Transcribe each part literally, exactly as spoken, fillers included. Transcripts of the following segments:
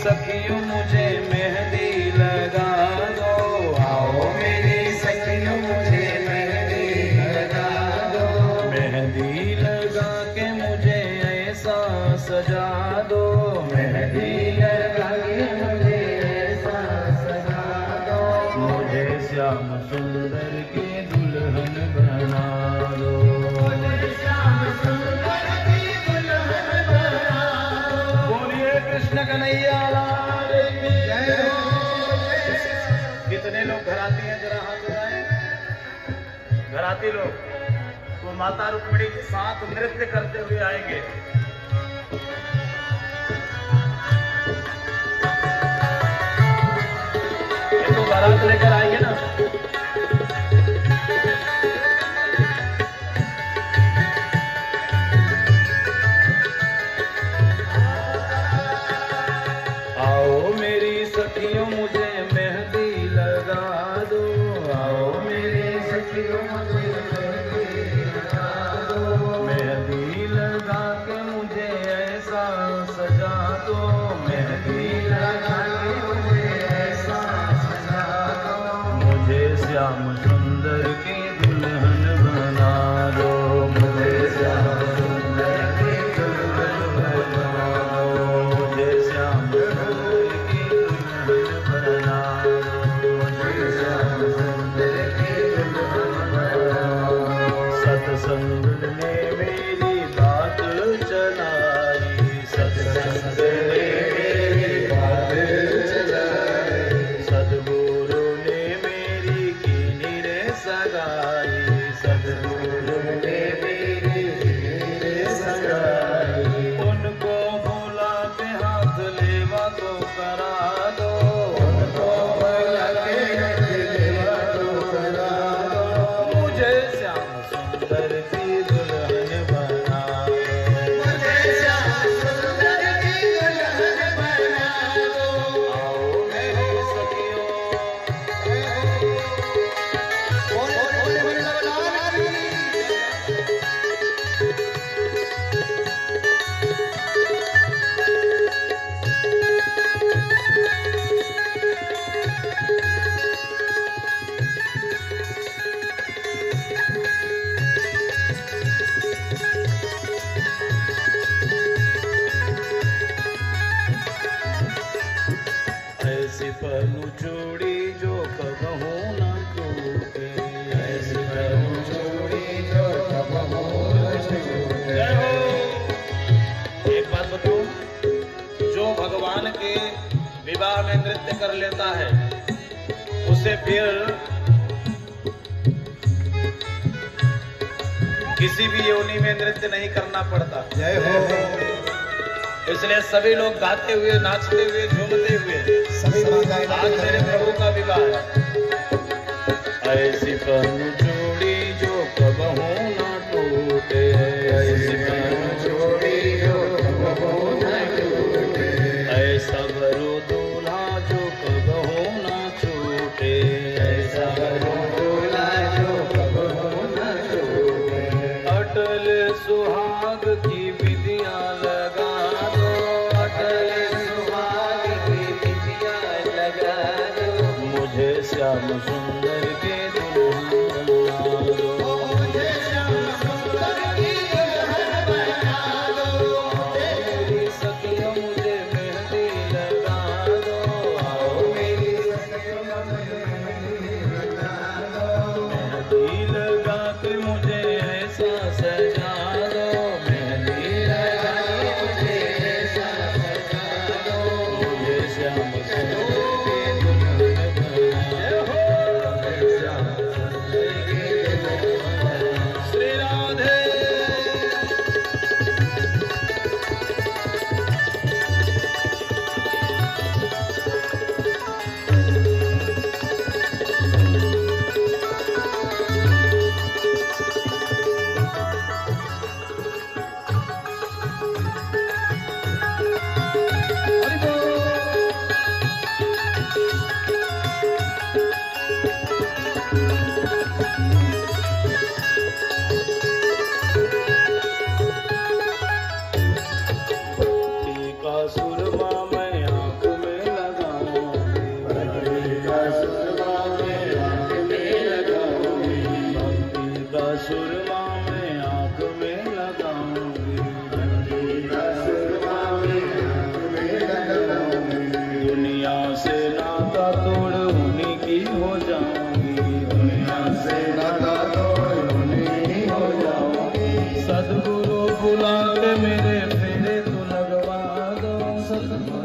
सखियों मुझे मेहंदी लगा दो, आओ मेरी सखियों मुझे मेहंदी लगा दो, मेहंदी लगा के मुझे ऐसा सजा दो, मेहंदी लगा के मुझे ऐसा सजा दो, मुझे श्याम सुंदर की दुल्हन बना दो, मुझे श्याम सुंदर की दुल्हन बना दो। बोलिए कृष्ण कन्हैया लाल की जय हो। कितने लोग घराती हैं जरा हाथ उठाएं। घराती लोग वो माता रुक्मिणी के साथ नृत्य करते हुए आएंगे। ये तो बारात लेकर आएंगे ना। आओ मेरी सखियों मुझे मेहंदी लगा दो, आओ मेरी सखियों मुझे मेहंदी लगा दो, मेहंदी लगा के मुझे ऐसा सजा दो, मेहंदी लगा के मुझे ऐसा सजा दो, मुझे श्याम सुंदर की दुल्हन बना दो, मुझे श्याम सुंदर की दुल्हन बना दो, मुझे श्याम सत्संग ने मेरी बात चलाई, सत्संग ने मेरी बात चलाई, सद्गुरु ने मेरी कीनी रे सगाई, सद्गुरु ने मेरी कीनी रे सगाई, उनको बुला के हाथ लेवा तो करा दो, उनको बुला के हाथ लेवा तो करा दो, मुझे श्याम सुंदर की दुल्हन बना दो, मुझे श्याम सुंदर की दुल्हन बना दो, आओ मेरी सखियों। बोले बोले बोले ऐसी पलू चूड़ी जो कबहू न टूटे, ऐसी पलू चूड़ी जो कबहू न टूटे। जय हो। एक बात बताऊं, जो भगवान के विवाह में नृत्य कर लेता है उसे फिर किसी भी योनि में नृत्य नहीं करना पड़ता। जय हो। इसलिए सभी लोग गाते हुए, नाचते हुए, झूमते हुए आज मेरे प्रभु का विवाह है। ऐसी पलू चूड़ी जो कबहू न टूटे, ऐसी पलू चूड़ी जो कबहू न टूटे, ऐसा बरो दूल्हा जो कबहू न छूटे, ऐसा बरो दूल्हा जो कबहू न छूटे, अटल सुहाग की विधिया लगा दो, अटल सुहाग की विधिया लगा दो, मुझे श्याम सुंदर के दुल्हन बना दो, मुझे श्याम सुंदर की दुल्हन बना दो, मेरी सखियों मुझे मेहंदी लगा दो, आओ मेरी सखियों मुझे मेहंदी लगा दो, मेहंदी लगा के मुझे ऐसा सजा दो, मेहंदी लगा के मुझे ऐसा सजा दो, मुझे श्याम सुंदर की दुल्हन बना दो, श्याम सुंदर की दुल्हन बना दो। श्री राधे।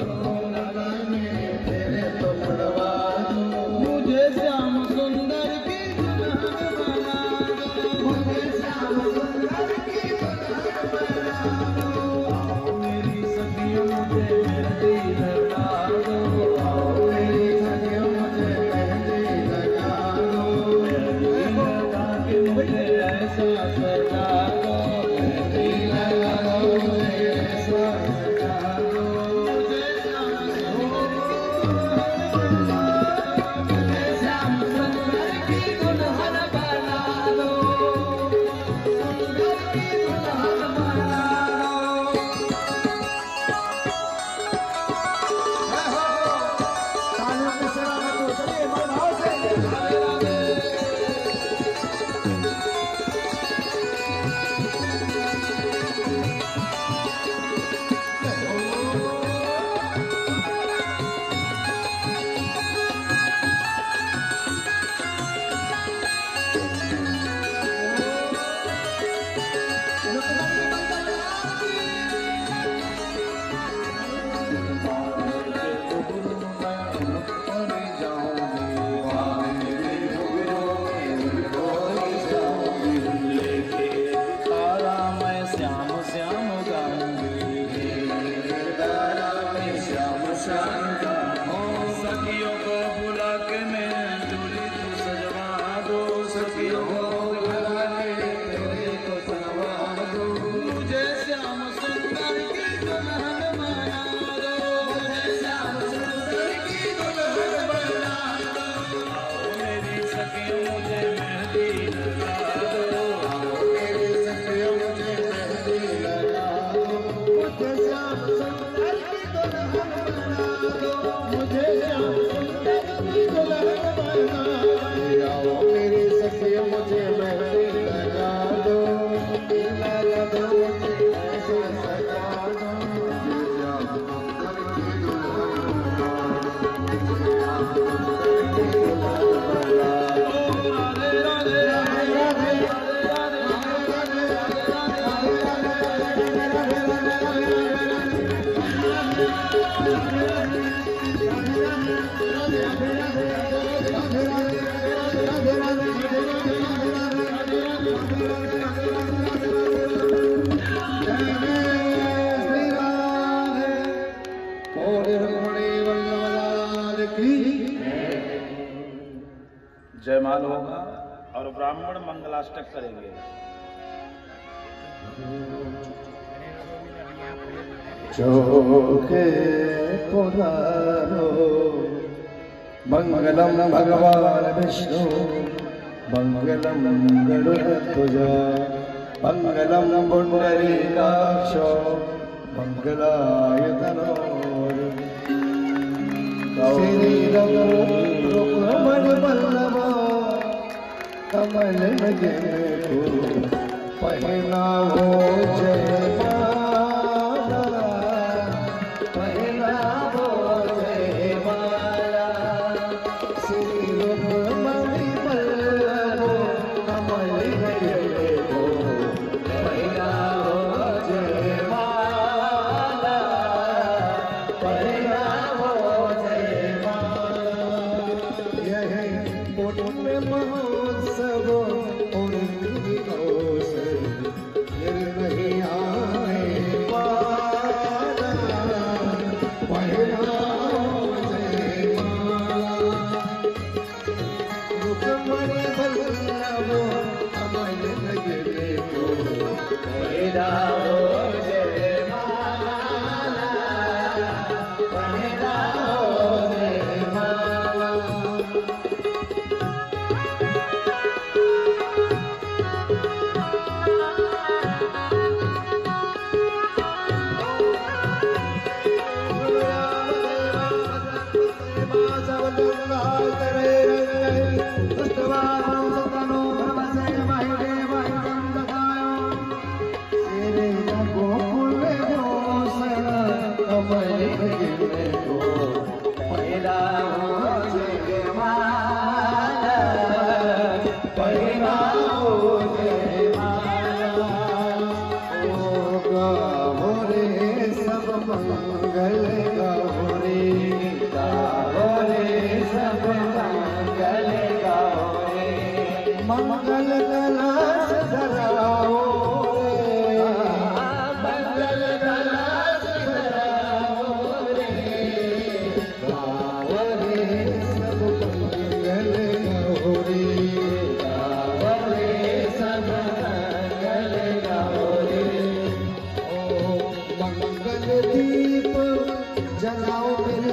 जयमाल होगा और ब्राह्मण मंगलाष्टक करेंगे। चौके पुरारो मंगलम भगवान विष्णु मंगलम गरुड़ध्वज मंगलम पुंडरीकाक्षो मंगलायतनो श्रीरम रुक्मण वल्लभ कमल नयन पहनाओ जयमाला पहनाओ जयमाला श्री रुक्मण वल्लभ कमल नयन पहनाओ जयमाला पहनाओ महोत्सव और नहीं आए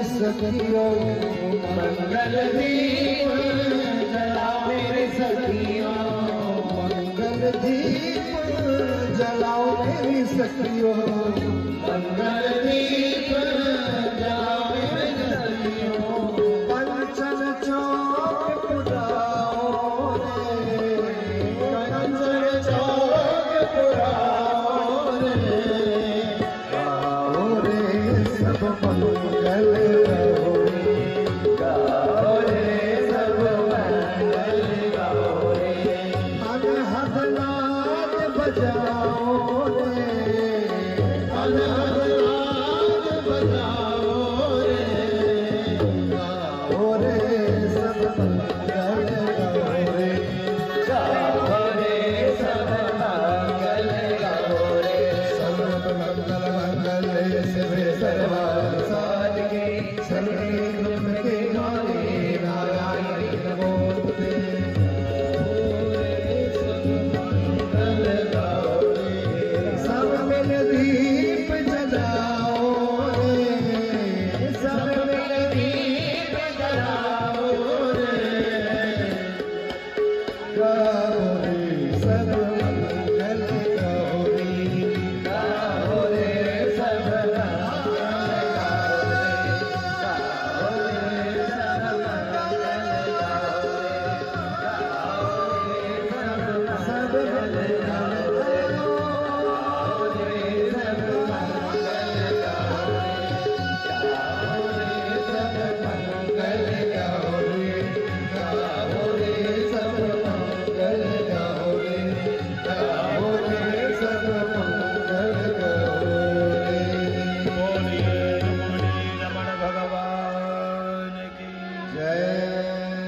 सखियों मंगल दीप जलाओ मेरी सखियों मंगल दीप जलाओ मेरी सखियों मंगल दीप जलाओ मेरी सखियों कंचन चौक पुराओ रे कंचन चौक पुराओ रे गाओ रे सब मंगल गाओ रे गाओ रे सब मंगल गाओ रे अनहद नाद बजाओ रे अनहद नाद बजाओ रे गाओ रे सब मंगल गाओ रे गाओ रे सब मंगल गाओ रे सब मंगल मंगल शिव सर्वार साधके सर्वे दुख के नारे नारायण नमोस्तुते सब मिल दीप जलाओ रे सब मिल दीप जलाओ रे गाओ रे सब मंगल गाओ रे गाओ रे सब मंगल गाओ रे गाओ रे सब मंगल गाओ रे गाओ रे सब मंगल गाओ रे गाओ रे सब मंगल गाओ रे गाओ रे सब मंगल गाओ रे बोलिए रमणी रमण भगवान की जय